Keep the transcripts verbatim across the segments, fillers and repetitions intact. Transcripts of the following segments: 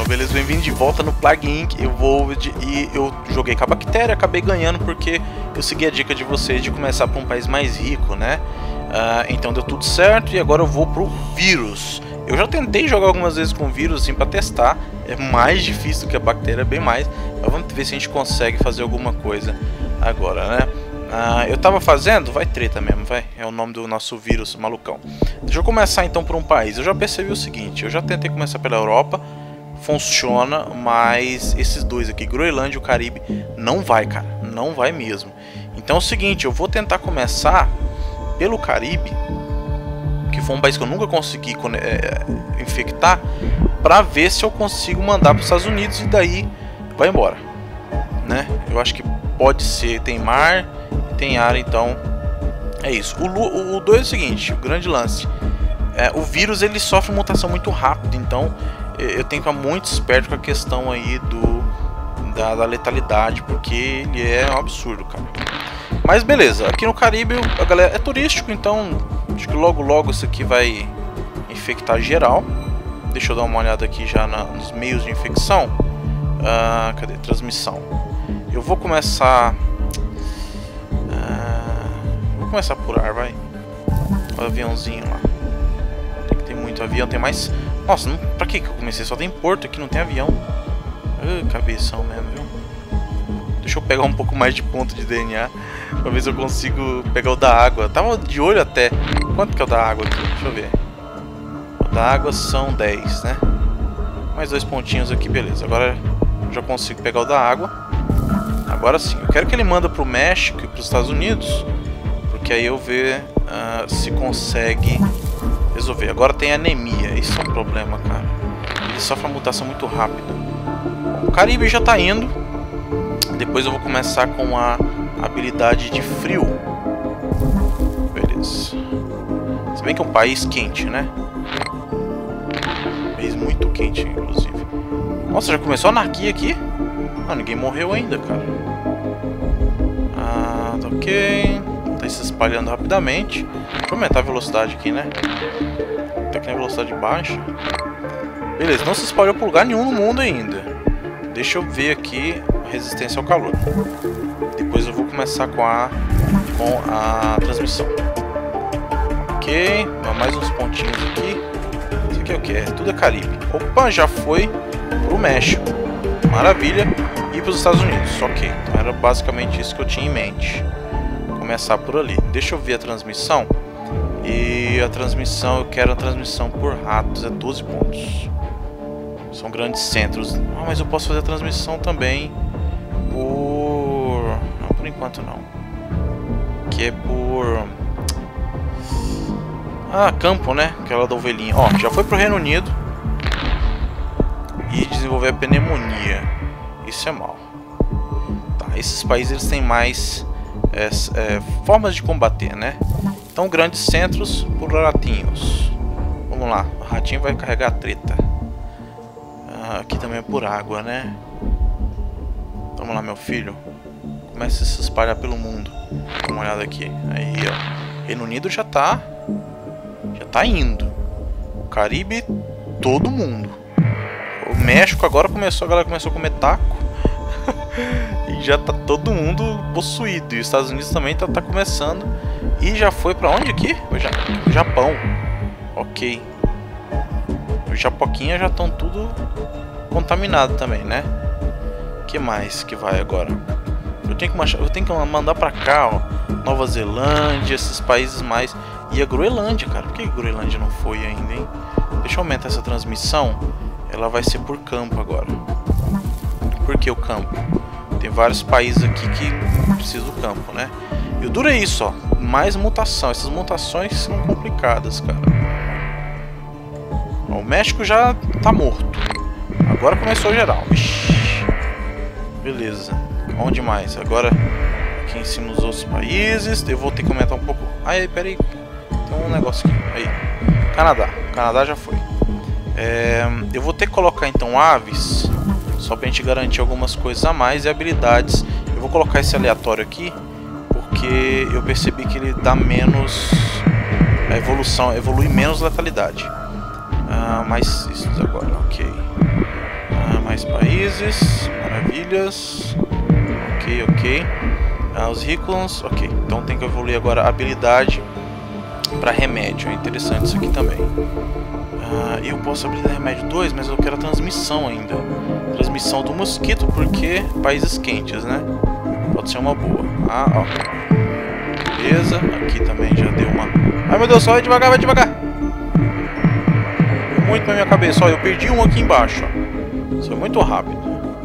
beleza? Bem-vindo de volta no Plague Incorporated. Eu vou de, e eu joguei com a bactéria, acabei ganhando porque eu segui a dica de vocês de começar para um país mais rico, né? Uh, então deu tudo certo e agora eu vou pro vírus. Eu já tentei jogar algumas vezes com vírus assim para testar, é mais difícil do que a bactéria, bem mais. Mas vamos ver se a gente consegue fazer alguma coisa agora, né? Uh, eu tava fazendo, vai treta mesmo, vai, é o nome do nosso vírus malucão. Deixa eu começar então por um país. Eu já percebi o seguinte, eu já tentei começar pela Europa, funciona, mas esses dois aqui, Groenlândia e o Caribe, não vai, cara, não vai mesmo. Então é o seguinte, eu vou tentar começar pelo Caribe, que foi um país que eu nunca consegui é, infectar, pra ver se eu consigo mandar para os Estados Unidos e daí vai embora, né? Eu acho que pode ser, tem mar, tem ar, então é isso. O dois é o seguinte, o grande lance, é, o vírus ele sofre mutação muito rápido, então eu tenho que ficar muito esperto com a questão aí do da, da letalidade, porque ele é um absurdo, cara. Mas beleza, aqui no Caribe a galera é turístico, então acho que logo logo isso aqui vai infectar geral. Deixa eu dar uma olhada aqui já na, nos meios de infecção. Ah, cadê? Transmissão. Eu vou começar... Ah, vou começar por ar, vai. O aviãozinho lá. Tem que ter muito avião, tem mais... Nossa, não, pra que que eu comecei? Só tem porto aqui, não tem avião. Ah, cabeção mesmo, viu? Deixa eu pegar um pouco mais de ponto de D N A pra ver se eu consigo pegar o da água. Tava de olho até. Quanto que é o da água aqui? Deixa eu ver. O da água são dez, né? Mais dois pontinhos aqui, beleza. Agora eu já consigo pegar o da água. Agora sim. Eu quero que ele manda pro México e pros Estados Unidos, porque aí eu ver uh, se consegue resolver. Agora tem anemia. Isso é um problema, cara. Ele sofre uma mutação muito rápida. O Caribe já tá indo. Depois eu vou começar com a habilidade de frio. Beleza. Se bem que é um país quente, né? Um país muito quente, inclusive. Nossa, já começou a anarquia aqui? Ah, ninguém morreu ainda, cara. Ah, tá ok. Tá se espalhando rapidamente. Deixa eu aumentar a velocidade aqui, né? Tá aqui na velocidade baixa. Beleza, não se espalhou por lugar nenhum no mundo ainda. Deixa eu ver aqui a resistência ao calor. Depois eu vou começar com a com a transmissão. Ok, mais uns pontinhos aqui. Isso aqui é o que? É, tudo é Caribe. Opa, já foi pro México. Maravilha. E para os Estados Unidos. Ok, então era basicamente isso que eu tinha em mente. Vou começar por ali. Deixa eu ver a transmissão. E a transmissão, eu quero a transmissão por ratos, é doze pontos. São grandes centros. Ah, mas eu posso fazer a transmissão também por... Não, por enquanto não. Que é por... Ah, campo, né? Aquela da ovelhinha. Ó, já foi pro Reino Unido. E desenvolver a pneumonia. Isso é mal. Tá, esses países eles têm mais é, é, formas de combater, né? Então, grandes centros por ratinhos. Vamos lá, o ratinho vai carregar a treta. Aqui também é por água, né? Vamos lá, meu filho. Comece a se espalhar pelo mundo. Dá uma olhada aqui. Aí, ó. Reino Unido já tá... Já tá indo. O Caribe, todo mundo. O México agora começou... A galera começou a comer taco. E já tá todo mundo possuído. E os Estados Unidos também tá, tá começando. E já foi pra onde aqui? O Japão. Ok. Os japoquinhas já estão tudo contaminado também, né? Que mais que vai agora? Eu tenho que, machar, eu tenho que mandar pra cá, ó, Nova Zelândia, esses países mais. E a Groenlândia, cara. Por que a Groenlândia não foi ainda, hein? Deixa eu aumentar essa transmissão. Ela vai ser por campo agora. Por que o campo? Tem vários países aqui que precisam do campo, né? E o duro é isso, ó. Mais mutação. Essas mutações são complicadas, cara. O México já tá morto. Agora começou geral. Ixi. Beleza. Onde mais? Agora aqui em cima os outros países. Eu vou ter que aumentar um pouco. Aí, peraí. Tem um negócio aqui. Aí. Canadá. Canadá já foi. É... Eu vou ter que colocar então aves. Só pra gente garantir algumas coisas a mais e habilidades. Eu vou colocar esse aleatório aqui. Porque eu percebi que ele dá menos... A evolução evolui menos letalidade. Ah, mais isso agora, ok. Mais países. Maravilhas. Ok, ok. Ah, os ricos. Ok. Então tem que evoluir agora a habilidade para remédio. É interessante isso aqui também. Ah, eu posso abrir remédio dois, mas eu quero a transmissão ainda. Transmissão do mosquito, porque países quentes, né? Pode ser uma boa. Ah, ó. Beleza. Aqui também já deu uma... Ai, meu Deus, só vai devagar, vai devagar. Muito na minha cabeça. Ó, eu perdi um aqui embaixo, ó. Isso foi muito rápido.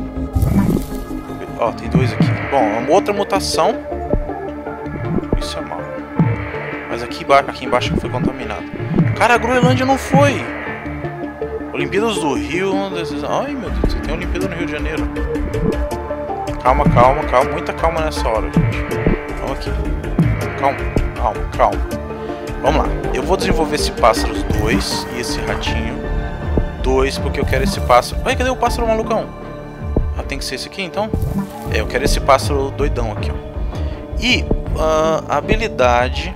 Ó, tem dois aqui. Bom, uma outra mutação. Isso é mal. Mas aqui embaixo, aqui embaixo foi contaminado. Cara, a Groenlândia não foi. Olimpíadas do Rio. Ai, meu Deus, tem Olimpíada no Rio de Janeiro. Calma, calma, calma. Muita calma nessa hora, gente. Vamos aqui. Calma, calma, calma. Vamos lá. Eu vou desenvolver esse pássaro dois e esse ratinho dois, porque eu quero esse pássaro... Ai, cadê o pássaro malucão? Ah, tem que ser esse aqui, então? É, eu quero esse pássaro doidão aqui, ó. E uh, a habilidade...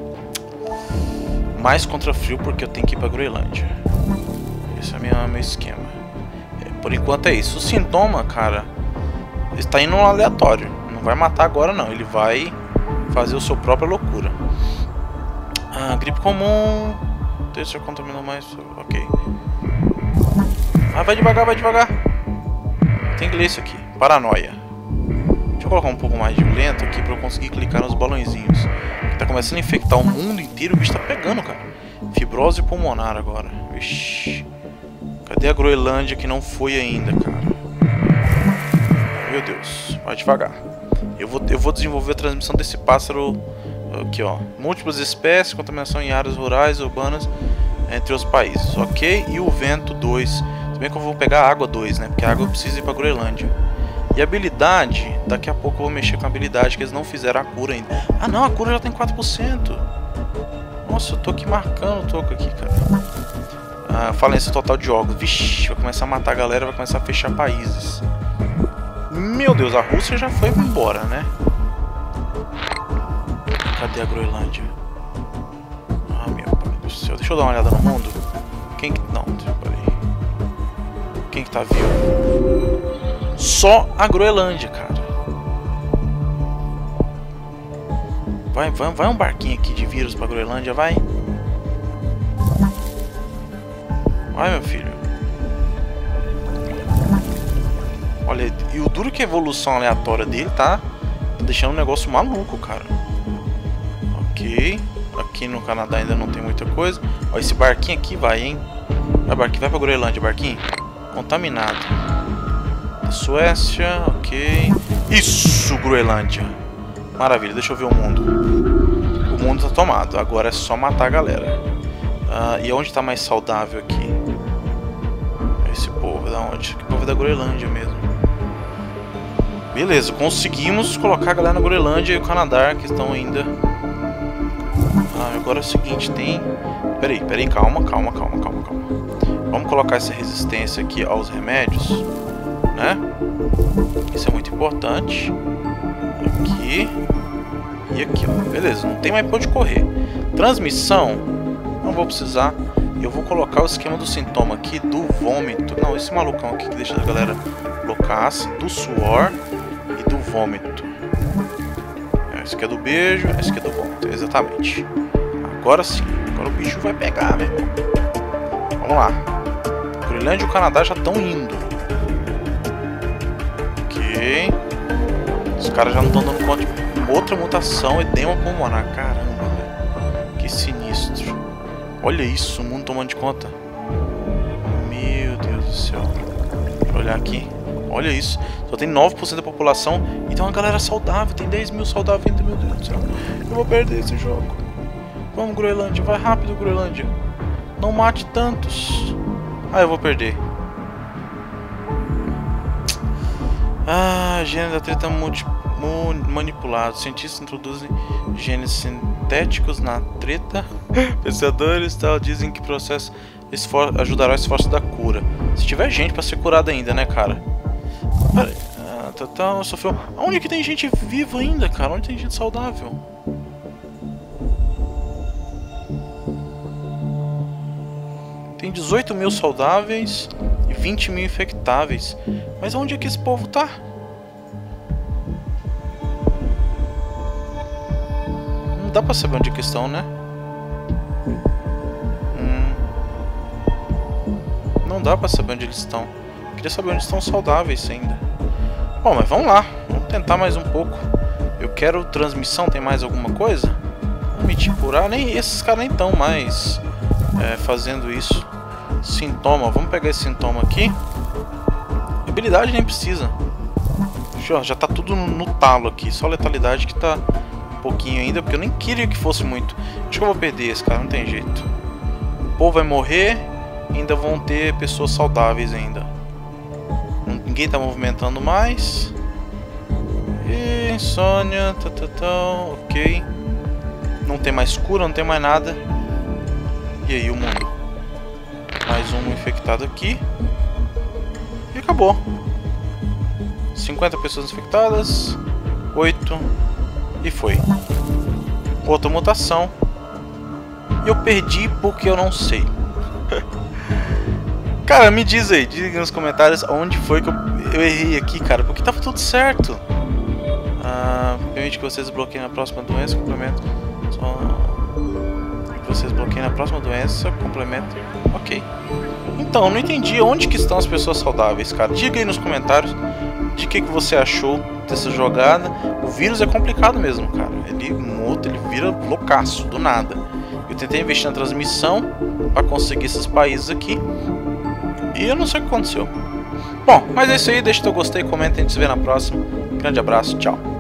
Mais contra frio, porque eu tenho que ir pra Groenlândia. Esse é meu, meu esquema. É, por enquanto é isso. O sintoma, cara, está indo no aleatório. Não vai matar agora, não. Ele vai fazer a sua própria loucura. Ah, gripe comum. Deixa eu contaminar mais. Ok. Ah, vai devagar, vai devagar. Tem que ler isso aqui. Paranoia. Deixa eu colocar um pouco mais de lento aqui pra eu conseguir clicar nos balãozinhos. Tá começando a infectar o mundo inteiro. O bicho tá pegando, cara. Fibrose pulmonar agora. Ixi. Cadê a Groenlândia que não foi ainda, cara? Meu Deus. Vai devagar. Eu vou, eu vou desenvolver a transmissão desse pássaro aqui, ó. Múltiplas espécies, contaminação em áreas rurais, urbanas, entre os países. Ok? E o vento dois. Se bem que eu vou pegar a água dois, né? Porque a água precisa ir pra Groenlândia. E a habilidade, daqui a pouco eu vou mexer com a habilidade que eles não fizeram a cura ainda. Ah não, a cura já tem quatro por cento. Nossa, eu tô aqui marcando o toco aqui, cara. Ah, falência total de órgãos. Vixe, vai começar a matar a galera, vai começar a fechar países. Meu Deus, a Rússia já foi embora, né? Cadê a Groenlândia? Ah, meu pai do céu. Deixa eu dar uma olhada no mundo. Quem que... Não, peraí. Quem que tá vivo? Só a Groenlândia, cara. Vai, vai, vai um barquinho aqui de vírus pra Groenlândia, vai. Vai, meu filho. Olha, e o duro que a evolução aleatória dele tá, tá deixando um negócio maluco, cara. Ok. Aqui no Canadá ainda não tem muita coisa. Ó, esse barquinho aqui vai, hein. Vai, barquinho, vai pra Groenlândia, barquinho. Contaminado. Suécia, ok. Isso, Groenlândia. Maravilha, deixa eu ver o mundo. O mundo tá tomado, agora é só matar a galera. Ah, e onde tá mais saudável aqui? Esse povo, da onde? Que povo é da Groenlândia mesmo. Beleza, conseguimos colocar a galera na Groenlândia e o Canadá, que estão ainda... Ah, agora é o seguinte, tem... Peraí, peraí, calma, calma, calma, calma, calma. Vamos colocar essa resistência aqui aos remédios, né? Isso é muito importante. Aqui e aqui, ó. Beleza, não tem mais pra onde correr. Transmissão, não vou precisar. Eu vou colocar o esquema do sintoma aqui, do vômito. Não, esse malucão aqui que deixa a galera loucaça. Do suor e do vômito. Esse aqui é do beijo, esse aqui é do vômito, exatamente. Agora sim, agora o bicho vai pegar, meu irmão. Vamos lá. Groenlândia e o Canadá já estão indo. Ok. Os caras já não estão dando conta de outra mutação, edema pulmonar. Caramba, velho. Que sinistro. Olha isso, o mundo tomando de conta. Meu Deus do céu. Deixa eu olhar aqui. Olha isso. Só tem nove por cento da população e tem uma galera saudável. Tem dez mil saudáveis ainda, meu Deus do céu. Eu vou perder esse jogo. Vamos, Groenlândia. Vai rápido, Groenlândia. Não mate tantos. Ah, eu vou perder. Ah, gene da treta multi, mu, manipulado. Cientistas introduzem genes sintéticos na treta. Pensadores tal dizem que o processo esfor ajudará o esforço da cura. Se tiver gente pra ser curada ainda, né, cara? Peraí. Ah, tá, tá, sofreu. Onde que tem gente viva ainda, cara? Onde tem gente saudável? Tem dezoito mil saudáveis e e vinte mil infectáveis. Mas onde é que esse povo tá? Não dá pra saber onde é que estão, né? Hum. Não dá pra saber onde eles estão. Queria saber onde estão saudáveis ainda. Bom, mas vamos lá. Vamos tentar mais um pouco. Eu quero transmissão. Tem mais alguma coisa? Permitir curar. Nem esses caras nem estão mais é, fazendo isso. Sintoma. Vamos pegar esse sintoma aqui. Habilidade nem precisa. Já tá tudo no, no talo aqui. Só letalidade que tá um pouquinho ainda. Porque eu nem queria que fosse muito. Acho que eu vou perder esse cara. Não tem jeito. O povo vai morrer. E ainda vão ter pessoas saudáveis ainda. Ninguém tá movimentando mais. E insônia. Tá, tá, tá, ok. Não tem mais cura. Não tem mais nada. E aí o mundo. Mais um infectado aqui. E acabou. cinquenta pessoas infectadas. oito. E foi. Outra mutação. E eu perdi porque eu não sei. Cara, me diz aí, diga nos comentários onde foi que eu, eu errei aqui, cara. Porque tava tudo certo. Ah, permite que vocês bloqueiem a próxima doença. Complemento. Só... que vocês bloqueiem a próxima doença. Complemento. Ok. Então, não entendi onde que estão as pessoas saudáveis, cara. Diga aí nos comentários de que, que você achou dessa jogada. O vírus é complicado mesmo, cara. Ele muta, ele vira loucaço, do nada. Eu tentei investir na transmissão para conseguir esses países aqui. E eu não sei o que aconteceu. Bom, mas é isso aí. Deixa o teu gostei, comenta e a gente se vê na próxima. Grande abraço, tchau.